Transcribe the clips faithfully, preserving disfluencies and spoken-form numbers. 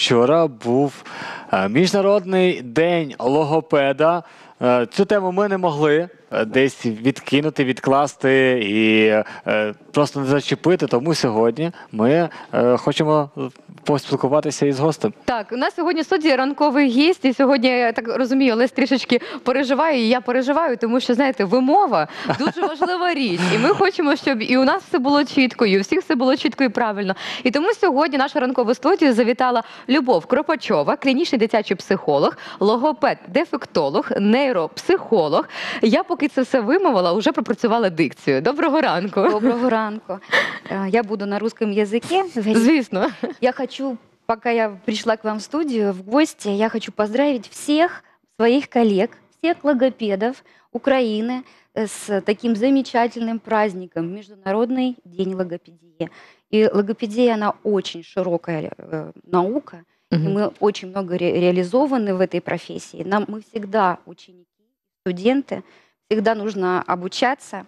вчора був е, Міжнародний день логопеда. Е, Цю тему ми не могли е, десь відкинути, відкласти і е, просто не зачепити, тому сьогодні ми е, хочемо поспілкуватися із гостем. Так, у нас сьогодні в студії ранковий гість, і сьогодні, я так розумію, Олесь трішечки переживає, і я переживаю, тому що, знаєте, вимова дуже важлива річ. І ми хочемо, щоб і у нас все було чітко, і у всіх все було чітко і правильно. І тому сьогодні нашу ранкову студію завітала Любов Кропачова, клінічний дитячий психолог, логопед, дефектолог, нейропсихолог. Я поки це все вимовила, вже пропрацювала дикцію. Доброго ранку. Доброго ранку. Я буду на русском языке. Звісно. Я хочу, пока я пришла к вам в студию, в гости, я хочу поздравить всех своих коллег, всех логопедов Украины с таким замечательным праздником Международный день логопедии. И логопедия, она очень широкая э, наука, и мы очень много ре реализованы в этой профессии. Нам мы всегда ученики, студенты, всегда нужно обучаться.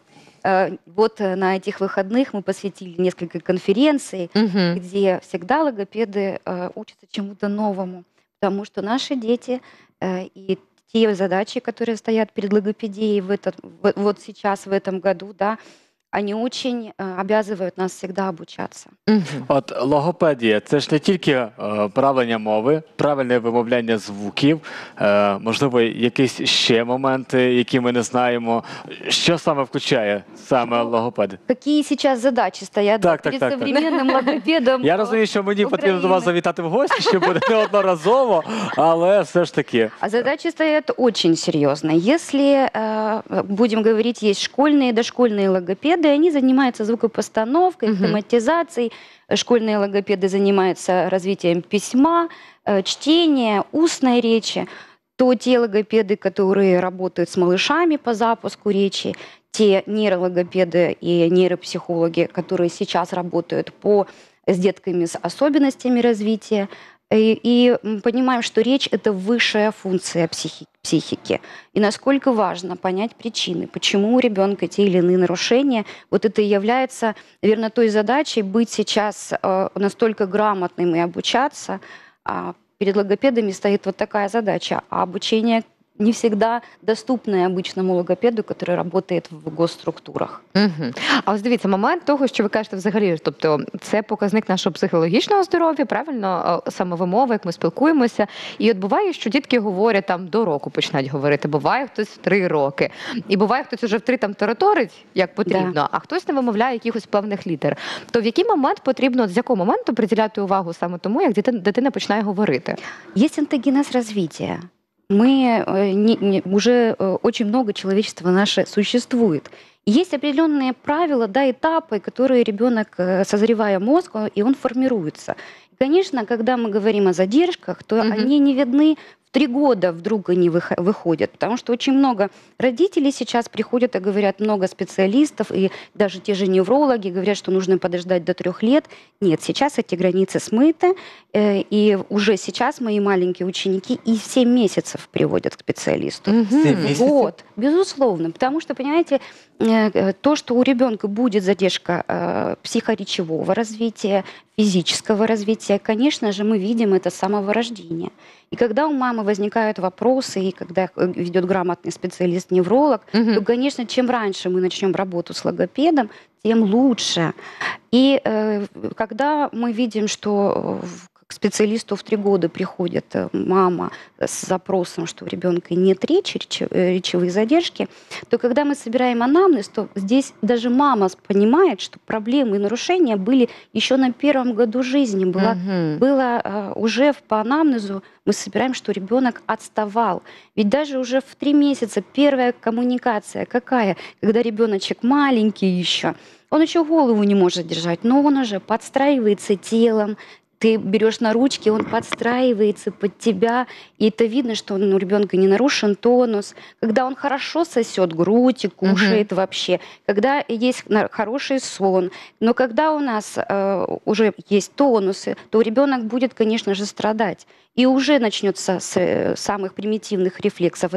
Вот на этих выходных мы посвятили несколько конференций, угу. где всегда логопеды учатся чему-то новому, потому что наши дети и те задачи, которые стоят перед логопедией в этот, вот сейчас, в этом году, да, они очень обязывают нас всегда обучаться. Угу. От логопедія – це ж не тільки е, правлення мови, правильне вимовляння звуків, е, можливо, якісь ще моменти, які ми не знаємо. Що саме включає саме логопед? Які зараз задачі стоять так, перед так, так, современним так. логопедом? Я розумію, що мені України. потрібно до вас завітати в гості, що буде неодноразово, але все ж таки. А задачи стоят очень серьезные. Если, э, будем говорить, есть школьные и дошкольные логопеды, они занимаются звукопостановкой, uh-huh. автоматизацией. Школьные логопеды занимаются развитием письма, чтения, устной речи. То те логопеды, которые работают с малышами по запуску речи, те нейрологопеды и нейропсихологи, которые сейчас работают по, с детками с особенностями развития, И, и понимаем, что речь – это высшая функция психи, психики. И насколько важно понять причины, почему у ребенка те или иные нарушения. Вот это и является, наверное, той задачей быть сейчас э, настолько грамотным и обучаться. А перед логопедами стоит вот такая задача. А обучение не всегда доступне обичному логопеду, який працює в госструктурах. Угу. А ось дивіться, момент того, що ви кажете взагалі, тобто це показник нашого психологічного здоров'я, правильно, саме вимови, як ми спілкуємося. І от буває, що дітки говорять там до року починають говорити, буває хтось в три роки. І буває хтось уже в три там тараторить, як потрібно, да. а хтось не вимовляє якихось певних літер. То в який момент потрібно, з якого моменту приділяти увагу саме тому, як дитина, дитина починає говорити? Є антогенез розвитку. Мы не, не, уже очень много человечества наше существует. И есть определенные правила, да, этапы, которые ребенок, созревая мозг, и он формируется. И, конечно, когда мы говорим о задержках, то mm-hmm. они не видны в три года вдруг они выходят, потому что очень много родителей сейчас приходят и говорят, много специалистов, и даже те же неврологи говорят, что нужно подождать до трех лет. Нет, сейчас эти границы смыты, и уже сейчас мои маленькие ученики и в семь месяцев приводят к специалисту. Mm-hmm. Вот, безусловно, потому что, понимаете, то, что у ребенка будет задержка психоречевого развития, физического развития, конечно же, мы видим это с самого рождения. И когда у мамы возникают вопросы, и когда ведет грамотный специалист-невролог, угу. то, конечно, чем раньше мы начнем работу с логопедом, тем лучше. И э, когда мы видим, что к специалисту в три года приходит мама с запросом, что у ребенка нет речи, речевые задержки, то когда мы собираем анамнез, то здесь даже мама понимает, что проблемы и нарушения были еще на первом году жизни. Было, угу. было uh, уже по анамнезу мы собираем, что ребенок отставал. Ведь даже уже в три месяца первая коммуникация какая? Когда ребеночек маленький еще, он еще голову не может держать, но он уже подстраивается телом, ты берешь на ручки, он подстраивается под тебя, и это видно, что у ребенка не нарушен тонус. Когда он хорошо сосет грудь и кушает угу. вообще, когда есть хороший сон, но когда у нас э, уже есть тонусы, то ребенок будет, конечно же, страдать. И уже начнется с самых примитивных рефлексов. Это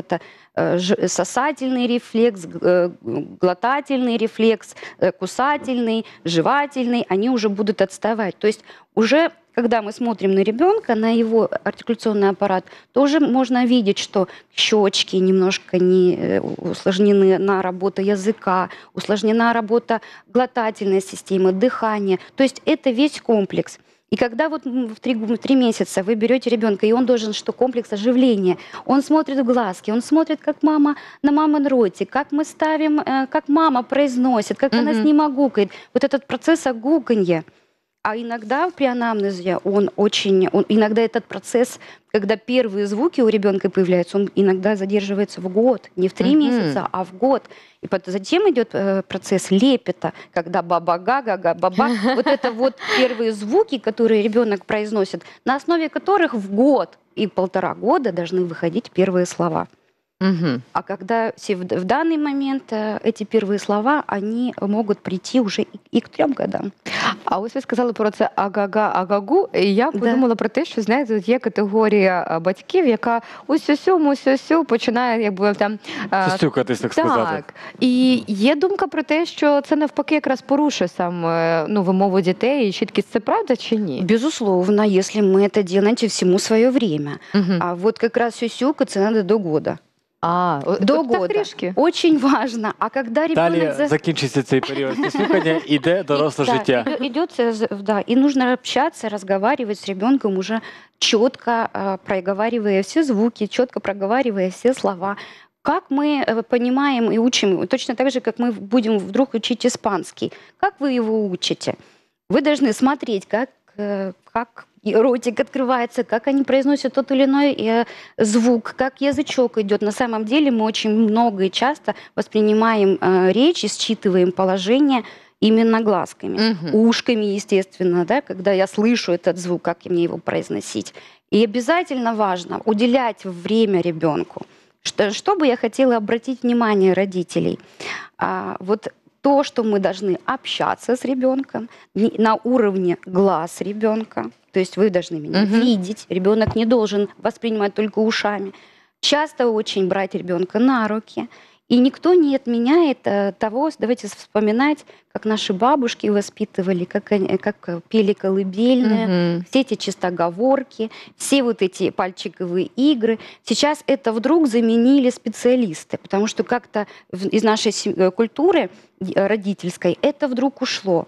э, ж- сосательный рефлекс, г- э, глотательный рефлекс, э, кусательный, жевательный, они уже будут отставать. То есть уже когда мы смотрим на ребенка, на его артикуляционный аппарат, то уже можно видеть, что щечки немножко не э, усложнены на работа языка, усложнена работа глотательной системы, дыхания. То есть это весь комплекс. И когда вот м, в три, г- в три месяца вы берете ребенка, и он должен, что комплекс оживления, он смотрит в глазки, он смотрит, как мама на мамин ротик, как мы ставим, э, как мама произносит, как она с Мгм. ним огукает. Вот этот процесс огуканья. А иногда при анамнезе он очень, он, иногда этот процесс, когда первые звуки у ребенка появляются, он иногда задерживается в год, не в три Мгм. месяца, а в год. И пот- затем идет э, процесс лепета, когда баба-га-га-га, баба. Вот это вот первые звуки, которые ребенок произносит, на основе которых в год и полтора года должны выходить первые слова. Мгм. А когда се- в в данный момент э, эти первые слова, они могут прийти уже и, і к трем годам. А ось ви сказали про це агага, агагу, і я Да. подумала про те, що знаєте, от є категорія а, батьків, яка ось ось ось ось ось починає, якби там а, Сюсюкатись, так сказати. так. І є думка про те, що це навпаки якраз порушує сам е, ну, вимову дітей і чіткість. Це правда чи ні? Безусловно, если мы это делаете всему свое время. Мгм. А вот как раз сюсюкаться надо до года. А, о- До от так года. трішки. Очень важно. А когда Далі ребенок... за- закінчиться цей період сюсюкання, іде доросле Да, життя. идё- идёт, э, з- да, и нужно общаться, разговаривать с ребенком уже четко, э, проговаривая все звуки, четко проговаривая все слова. Как мы э, понимаем и учим, точно так же, как мы будем вдруг учить испанский. Как вы его учите? Вы должны смотреть, как, э, как и ротик открывается, как они произносят тот или иной э, звук, как язычок идет. На самом деле мы очень много и часто воспринимаем э, речь и считываем положение именно глазками, Мгм. ушками, естественно, да, когда я слышу этот звук, как мне его произносить. И обязательно важно уделять время ребенку. Что, что бы я хотела обратить внимание родителей? А, вот то, что мы должны общаться с ребенком не- на уровне глаз ребенка, то есть вы должны меня Мгм. видеть, ребенок не должен воспринимать только ушами. Часто очень брать ребенка на руки. И никто не отменяет э, того, давайте вспоминать, как наши бабушки воспитывали, как, они, как э, пели колыбельные, Мгм. все эти чистоговорки, все вот эти пальчиковые игры. Сейчас это вдруг заменили специалисты, потому что как-то в- из нашей сем- э, культуры э, родительской это вдруг ушло.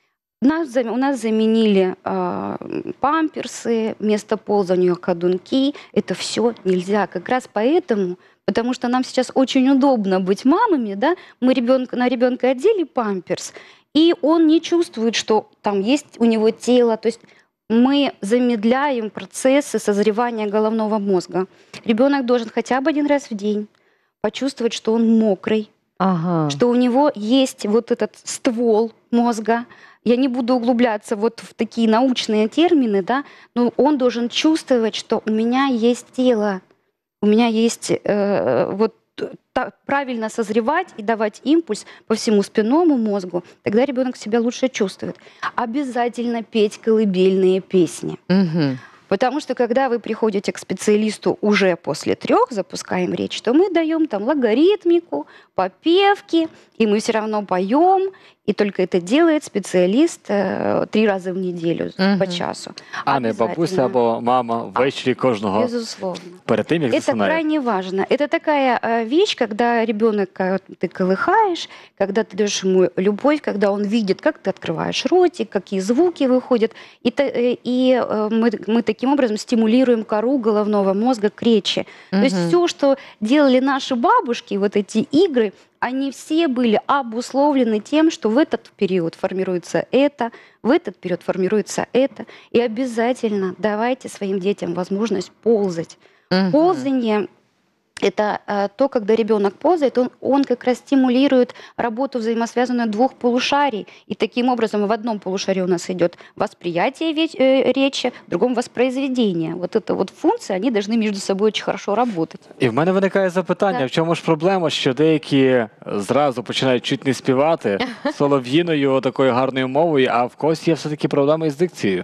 Нас, зам- у нас заменили а, м, памперсы, вместо ползания ходунки. Это все нельзя. Как раз поэтому, потому что нам сейчас очень удобно быть мамами, да, мы ребенка, на ребенка одели памперс, и он не чувствует, что там есть у него тело. То есть мы замедляем процессы созревания головного мозга. Ребенок должен хотя бы один раз в день почувствовать, что он мокрый, Ага. что у него есть вот этот ствол мозга. Я не буду углубляться вот в такие научные термины, да, но он должен чувствовать, что у меня есть тело, у меня есть э, вот та- правильно созревать и давать импульс по всему спинному мозгу, тогда ребенок себя лучше чувствует. Обязательно петь колыбельные песни. Мгм. Потому что когда вы приходите к специалисту уже после трех, запускаем речь, то мы даем там логаритмику, попевки, и мы все равно поем, и только это делает специалист э, три раза в неделю Мгм. по часу. А не бабуся Обязательно. або мама ввечері кожного Безусловно. перед тим, як Это засинає. крайне важно. Это такая э, вещь, когда ребенок э, ты колыхаешь, когда ты даешь ему любовь, когда он видит, как ты открываешь ротик, какие звуки выходят. И, та- э, и э, мы, мы таким образом стимулируем кору головного мозга к речи. То есть Мгм. все, что делали наши бабушки, вот эти игры, они все были обусловлены тем, что в этот период формируется это, в этот период формируется это. И обязательно давайте своим детям возможность ползать. Мгм. Ползание – это э, то, когда ребенок ползает, он, он как раз стимулирует работу взаимосвязанную двух полушарий. И таким образом в одном полушарии у нас идет восприятие ве- э, речи, в другом воспроизведение. Вот эта вот функция, они должны между собой очень хорошо работать. І в мене виникає запитання: Так. в чому ж проблема, що деякі зразу починають чуть не співати солов'їною такою гарною мовою, а в когось є все-таки проблеми із дикцією.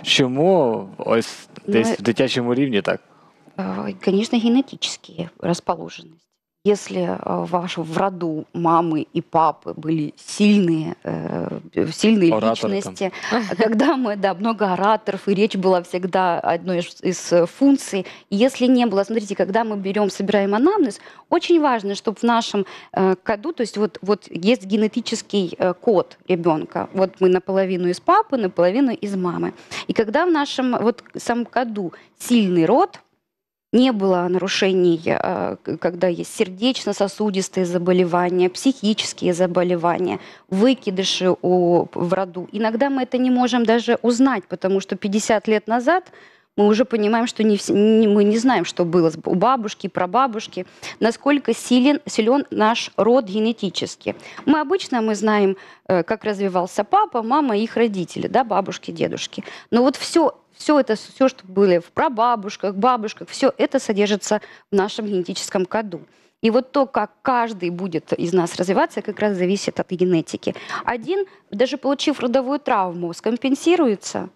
Чому ось десь Ну, в дитячому рівні так? Э, Конечно, генетические расположенность. если э, ваш, в роду мамы и папы были сильные, э, сильные Ораторы личности, когда мы, да, много ораторов, и речь была всегда одной из, из э, функций. И если не было, смотрите, когда мы берем, собираем анамнез, очень важно, чтобы в нашем э, коду, то есть вот, вот есть генетический э, код ребенка, вот мы наполовину из папы, наполовину из мамы. И когда в нашем вот самом коду сильный род, не было нарушений, э, когда есть сердечно-сосудистые заболевания, психические заболевания, выкидыши у, в роду. Иногда мы это не можем даже узнать, потому что пятьдесят лет назад мы уже понимаем, что не, вс- не- мы не знаем, что было у бабушки, прабабушки, насколько силен, силен наш род генетически. Мы обычно мы знаем, э, как развивался папа, мама и их родители, да, бабушки, дедушки. Но вот все все это, все, что было в прабабушках, бабушках, все это содержится в нашем генетическом коду. И вот то, как каждый будет из нас развиваться, как раз зависит от генетики. Один, даже получив родовую травму, скомпенсируется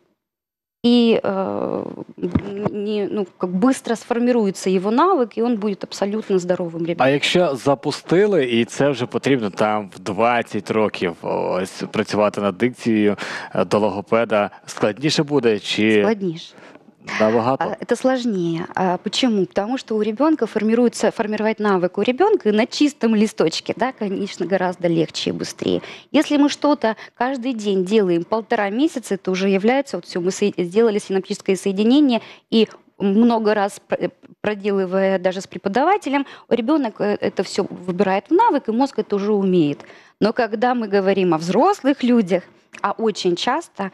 и э, не, ну, как быстро сформируется его навык, и он будет абсолютно здоровым А ребенком. якщо запустили, і це вже потрібно там в двадцять років ось працювати над дикцією е, до логопеда, складніше буде чи Складніше. набагато? А, Это сложнее. А Почему? Потому что у ребенка формируется, формировать навык у ребенка на чистом листочке, да, конечно, гораздо легче и быстрее. Если мы что-то каждый день делаем полтора месяца, это уже является, вот все, мы со- сделали синаптическое соединение, и много раз про- проделывая даже с преподавателем, ребенок э, это все выбирает в навык, и мозг это уже умеет. Но когда мы говорим о взрослых людях, а очень часто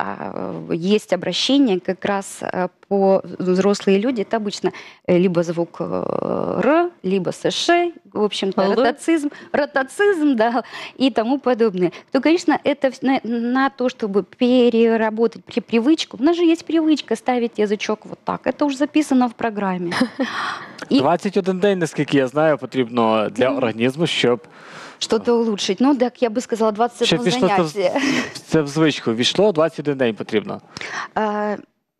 а, есть обращение как раз а, по взрослые люди. Это обычно э, либо звук э, Р, либо СШ, в общем-то, Л. ротацизм, ротацизм, да, и тому подобное. То, конечно, это вс- на, на то, чтобы переработать при- привычку. У нас же есть привычка ставить язычок вот так. Это уже записано в программе. И двадцять один день, наскільки я знаю, потрібно для організму, щоб что-то улучшить. Ну, так я бы сказала, двадцать щоб одно війшло це, в- занятие. це в звичку. Війшло двадцять один день потрібно. А,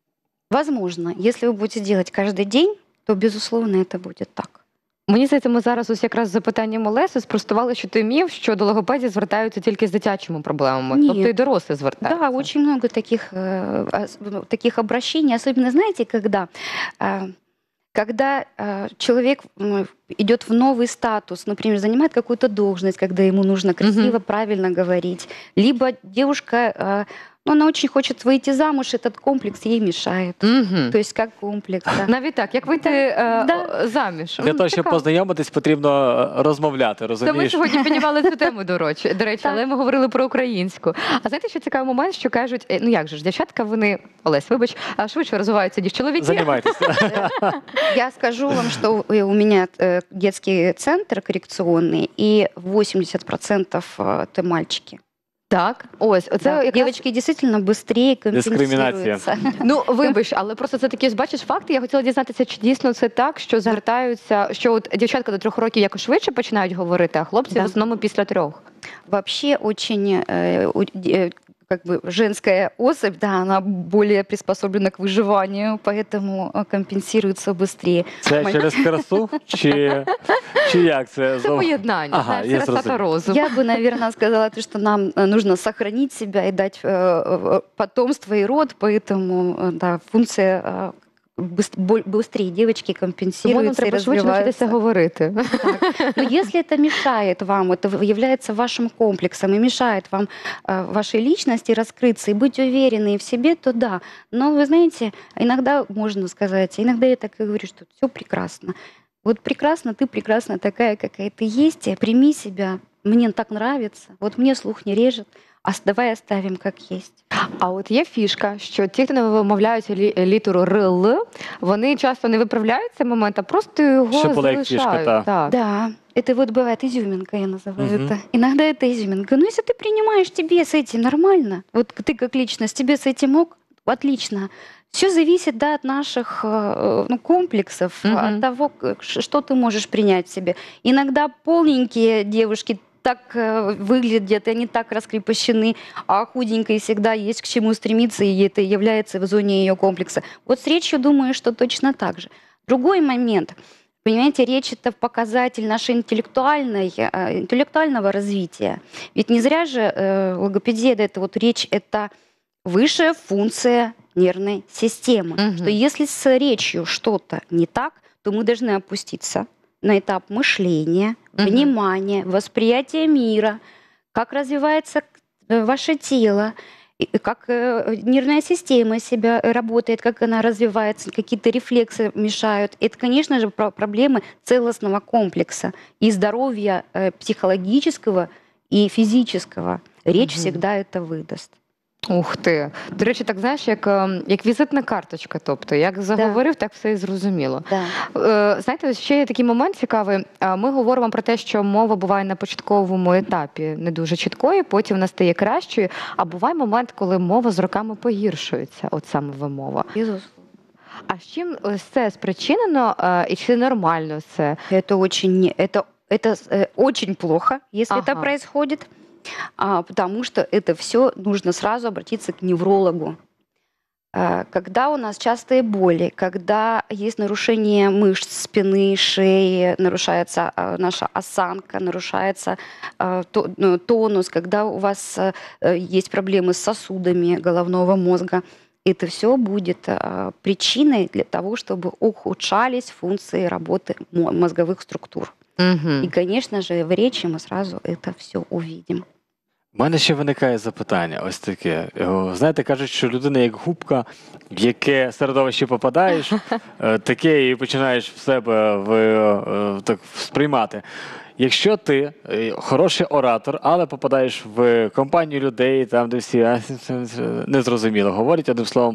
Возможно, если вы будете делать каждый день, то, безусловно, это будет так. Мені здається, ми зараз ось якраз з запитанням Олеси спростували, що ти міф, що до логопедів звертаються тільки з дитячими проблемами. Ні. Тобто і дорослі звертаються. Да, очень много таких, э, ос- ну, таких обращений, особенно, знаете, когда, э, когда э, человек м, идет в новый статус, например, занимает какую-то должность, когда ему нужно красиво, Мгм. правильно говорить, либо девушка, э, ну, она очень хочет выйти замуж, этот комплекс ей мешает. Мгм. То есть как комплекс, да. Навіть так, як вийти е, Да. заміж. Для того, щоб Цікаво. познайомитись, потрібно е, розмовляти, Це ми розумієш? сьогодні піднімали цю тему, до речі, до речі, Так. але ми говорили про українську. А знаєте, що цікавий момент, що кажуть, е, ну як же ж, дівчатка, вони, Олесь, вибач, а швидше розвиваються, ніж чоловіки. Займайтеся. Я скажу вам, что э, у меня э, детский центр коррекционный, и восемьдесят процентов э, это мальчики. Так, ось, оце Да. якраз... Девочки действительно быстрее Дискриминация. компенсируются. Ну, вибач, але просто це такі ж бачиш факти. Я хотіла дізнатися, чи дійсно це так, що звертаються, що от дівчатка до трьох років якось швидше починають говорити, а хлопці Да. в основному після трьох. Вообще очень э, у- э, как бы женская особь, да, она более приспособлена к выживанию, поэтому э, компенсируется быстрее. Це Май- через красу? Чи, чи як це? Це зов- поєднання, Ага, знаєш, я краса та зрозумів. розум. Я бы, наверное, сказала, то, что нам э, нужно сохранить себя и дать э, э, потомство и род, поэтому э, да, функция э, быс- боль- быстрее девочки Тому нам компенсируется и треба швидше навчитися развивается. говорити. Но если это мешает вам, это в- является вашим комплексом и мешает вам, э, вашей личности раскрыться и быть уверенной в себе, то да. Но вы знаете, иногда можно сказать, иногда я так и говорю, что все прекрасно. Вот прекрасно, ты прекрасна такая, какая ты есть, и прими себя. Мне так нравится, вот мне слух не режет, а с- давай оставим как есть. А от є фішка, що ті, хто не вимовляють лі- літеру Р, Л, вони часто не виправляють цей момент, а просто його Ще була як залишають. фішка, та. Так. Да, это вот бывает изюминка, я называю Мгм. это. Иногда это изюминка. Но если ты принимаешь, тебе с этим нормально, вот ты как личность, тебе с этим ок, отлично. Все зависит, да, от наших э, ну, комплексов, Мгм. от того, к- ш- что ты можешь принять в себе. Иногда полненькие девушки так э, выглядят, и они так раскрепощены, а худенькой всегда есть к чему стремиться, и это является в зоне ее комплекса. Вот с речью думаю, что точно так же. Другой момент. Понимаете, речь это показатель нашей интеллектуальной, э, интеллектуального развития. Ведь не зря же э, логопедия, да, это вот речь, это высшая функция нервной системы. Мгм. Что если с речью что-то не так, то мы должны опуститься на этап мышления, Мгм. внимания, восприятия мира, как развивается э, ваше тело, и как э, нервная система себя э, работает, как она развивается, какие-то рефлексы мешают. Это, конечно же, про- проблемы целостного комплекса и здоровья э, психологического и физического. Речь Мгм. всегда это выдаст. Ух ти. До речі, так знаєш, як, ем, як візитна карточка. Тобто, як заговорив, так все і зрозуміло. Да. Е, Знаєте, ще є такий момент цікавий. А, Ми говоримо про те, що мова буває на початковому етапі не дуже чіткою, потім вона стає кращою. А буває момент, коли мова з роками погіршується, от саме вимова. Безусловно. А з чим ось це спричинено, е, і чи нормально це? Это очень, не- это, это э, очень плохо, если это Ага. происходит, а, потому что это все нужно сразу обратиться к неврологу. А, Когда у нас частые боли, когда есть нарушение мышц спины, шеи, нарушается а, наша осанка, нарушается а, то- ну, тонус, когда у вас а, э, есть проблемы с сосудами головного мозга, это все будет а, причиной для того, чтобы ухудшались функции работы мо- мозговых структур. Угу. И, конечно же, в речи мы сразу это все увидим. У мене ще виникає запитання, ось таке. О, Знаєте, кажуть, що людина як губка, в яке середовище попадаєш, е, таке і починаєш в себе в, е, так сприймати. Якщо ти е, хороший оратор, але попадаєш в компанію людей, там, де всі «А, незрозуміло говорять, одним словом,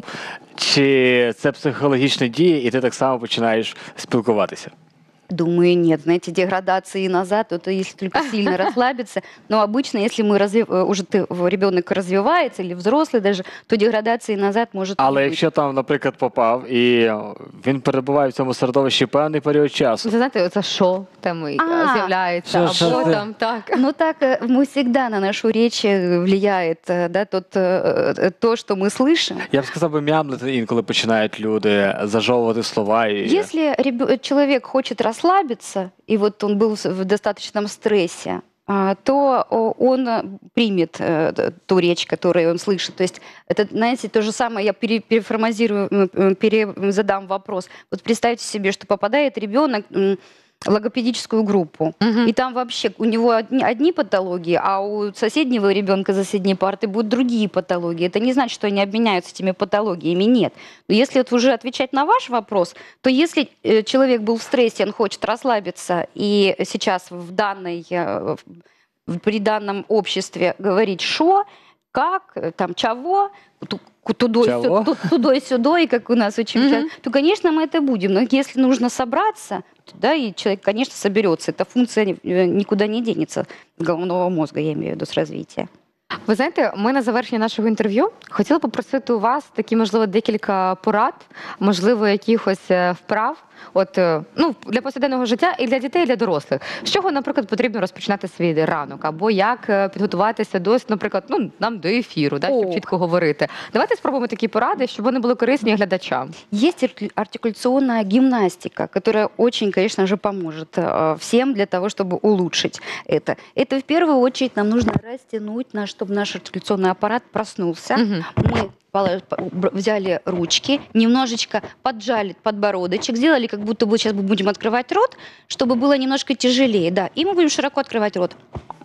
чи це психологічна дія, і ти так само починаєш спілкуватися? Думаю, нет. Знаете, деградации назад, это если только сильно расслабиться. Но обычно, если мы разви- э, уже ты, ребенок развивается, или взрослый даже, то деградации назад может Але не быть. якщо там, наприклад, попав, і він перебуває в цьому середовищі певний період часу, Це знаєте, оце що там і А, з'являється, що- або що- там так. Ну так, э, мы всегда на нашу речь э, влияет э, да, тот, э, э, то, что мы слышим. я б сказав, би мямлити інколи починають люди зажовувати слова. І... Если ребё- человек хочет расслабиться, и вот он был в достаточном стрессе, а, то о, он э, примет э, т- ту речь, которую он слышит. То есть это, знаете, то же самое, я пере- переформазирую, м, м, перезадам вопрос. Вот представьте себе, что попадает ребенок м, в логопедическую группу, Мгм. и там вообще у него одни, одни патологии, а у соседнего ребенка за соседней парты будут другие патологии. Это не значит, что они обменяются этими патологиями, нет. Но если вот уже отвечать на ваш вопрос, то если э, человек был в стрессе, он хочет расслабиться, и сейчас в данной, э, в- при данном обществе говорить «шо», «как», э, там «чего», ту- ку- тудой, Чего? сю- ту- тудой, сюдой, как у нас очень Мгм. часто, то, конечно, мы это будем. Но если нужно собраться, да, и человек, конечно, соберется. Эта функция э, никуда не денется с головного мозга, я имею в виду, с развития. Ви знаєте, ми на завершення нашого інтерв'ю хотіли попросити у вас такі, можливо, декілька порад, можливо, якихось е, вправ, от е, ну для повсякденного життя і для дітей, і для дорослих. З чого, наприклад, потрібно розпочинати свій ранок, або як е, підготуватися до, наприклад, ну нам до ефіру, да, щоб Ох. чітко говорити. Давайте спробуємо такі поради, щоб вони були корисні глядачам. Есть арти- артикуляционная гимнастика, которая очень, конечно же, поможет э, всем для того, чтобы улучшить это. Это в первую очередь нам нужно растянуть, наш, чтобы наш артикуляционный аппарат проснулся. Мгм. Мы пола- по- бр- взяли ручки, немножечко поджали подбородочек, сделали, как будто бы сейчас мы будем открывать рот, чтобы было немножко тяжелее. Да, и мы будем широко открывать рот.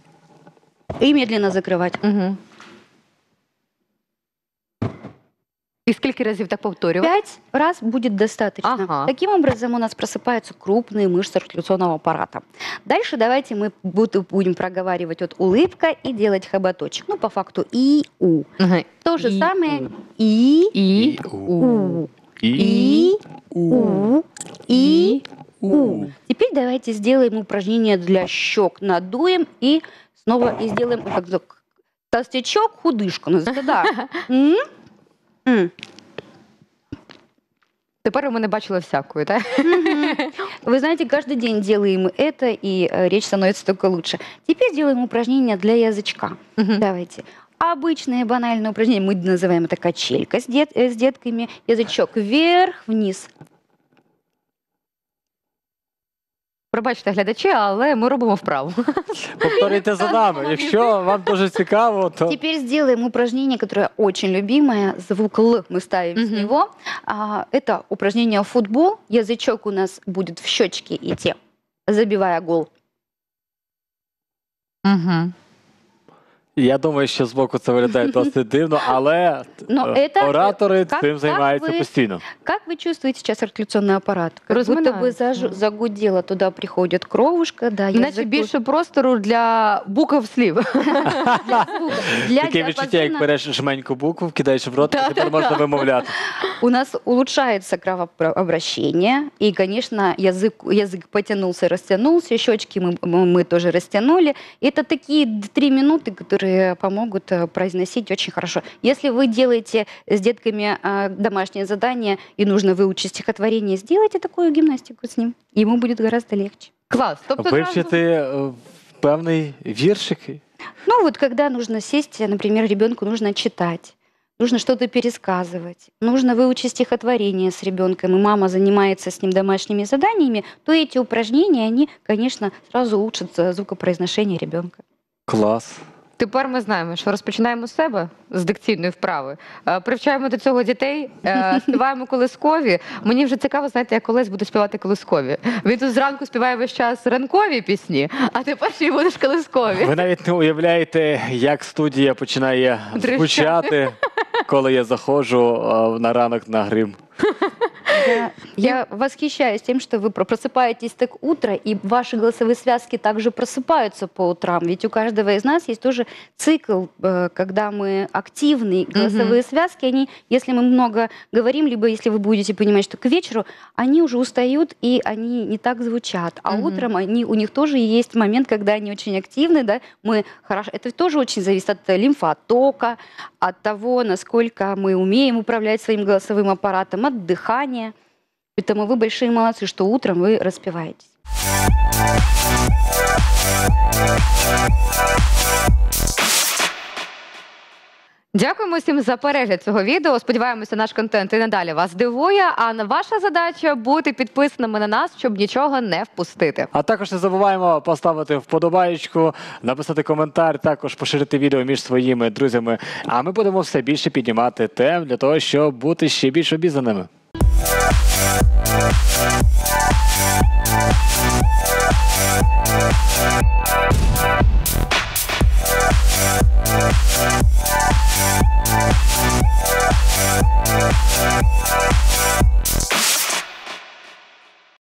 И медленно закрывать. Угу. І скільки разів так повторювати? Пять раз будет достаточно. Ага. Таким образом у нас просыпаются крупные мышцы артикуляционного аппарата. Дальше давайте мы буду- будем проговаривать вот улыбка и делать хоботочек. Ну, по факту и у. Угу. То же И, самое и, І, І, у, у, і, и, у, у, и, у. у. Теперь давайте сделаем упражнение для щек. Надуем и снова и сделаем как бы толстячок, худышку. Ну, да. М? М. Тепер ви мене бачили всякою, так? Вы знаете, каждый день делаем это, и э, речь становится только лучше. Теперь делаем упражнение для язычка. Мгм. Давайте. Обычное банальное упражнение, мы называем это качелька с, дет- э, с детками. Язычок вверх, вниз. Пробачте, глядачі, але ми робимо вправу. Повторюйте за нами. Якщо вам дуже цікаво, то Теперь сделаем упражнение, которое очень любимое. Звук «л» мы ставим с Мгм. него. А, Это упражнение «футбол». Язычок у нас будет в щечки идти, забивая гол. Угу. я думаю, що збоку це виглядає досить дивно, але Но е, это оратори как- цим как займаються ви- постійно. Как вы чувствуете сейчас артикуляционный аппарат? Как будто бы Разминается. заж- загудело, туда приходит кровушка, да, Наче язык більше простору для букв слів. для звука, для Таке відчуття, як диапазона. береш жменьку букву, кидаєш в рот, і Да, тепер да, можна да. вимовляти. У нас улучшается кровообращение, и, конечно, язык, язык потянулся, растянулся, щечки мы, мы мы тоже растянули. Это такие д- три минуты, которые помогут э, произносить очень хорошо. Если вы делаете с детками э, домашнее задание и нужно выучить стихотворение, сделайте такую гимнастику с ним, ему будет гораздо легче. Клас. Тобто одразу- Вивчити е, певний віршик. Ну вот когда нужно сесть, например, ребенку нужно читать, нужно что-то пересказывать, нужно выучить стихотворение с ребенком, и мама занимается с ним домашними заданиями, то эти упражнения, они, конечно, сразу улучшат э, звукопроизношение ребенка. Клас. Тепер ми знаємо, що розпочинаємо з себе, з дикційної вправи, е, привчаємо до цього дітей, е, співаємо колискові. Мені вже цікаво, знаєте, я колись буду співати колискові. Він тут зранку співає весь час ранкові пісні, а тепер ще й будеш колискові. Ви навіть не уявляєте, як студія починає Тріщати. звучати, коли я заходжу е, на ранок на грим. Я, я восхищаюсь тем, что вы про- просыпаетесь так утро, и ваши голосовые связки также просыпаются по утрам. Ведь у каждого из нас есть тоже цикл, э, когда мы активны. Голосовые связки, они, если мы много говорим, либо если вы будете понимать, что к вечеру, они уже устают, и они не так звучат. А Мгм. утром они, у них тоже есть момент, когда они очень активны, да, мы хорошо, это тоже очень зависит от э, лимфотока, от того, насколько мы умеем управлять своим голосовым аппаратом, от дыхания. Поэтому вы большие молодцы, что утром вы распеваетесь. Дякуємо всім за перегляд цього відео. Сподіваємося, наш контент і надалі вас дивує. А на- ваша задача бути підписаними на нас, щоб нічого не впустити. А також не забуваємо поставити вподобаєчку, написати коментар, також поширити відео між своїми друзями. А ми будемо все більше піднімати тем для того, щоб бути ще більш обізнаними.